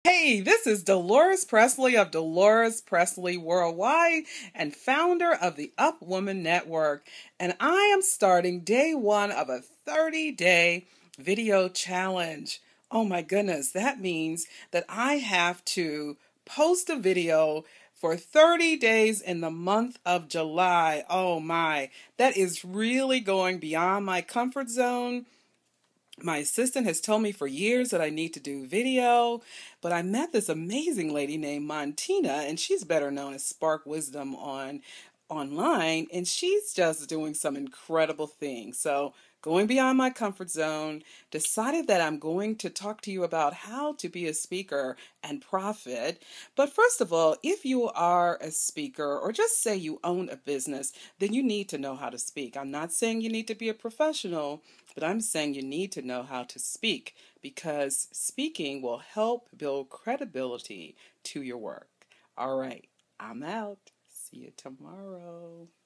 Hey, this is DeLores Pressley of DeLores Pressley Worldwide and founder of the Up Woman Network. And I am starting day one of a 30-day video challenge. Oh my goodness, that means that I have to post a video for 30 days in the month of July. Oh my, that is really going beyond my comfort zone. My assistant has told me for years that I need to do video, but I met this amazing lady named Montina, and she's better known as Spark Wisdom online, and she's just doing some incredible things. So, going beyond my comfort zone, decided that I'm going to talk to you about how to be a speaker and profit. But first of all, if you are a speaker or just say you own a business, then you need to know how to speak. I'm not saying you need to be a professional, but I'm saying you need to know how to speak because speaking will help build credibility to your work. All right, I'm out. See you tomorrow.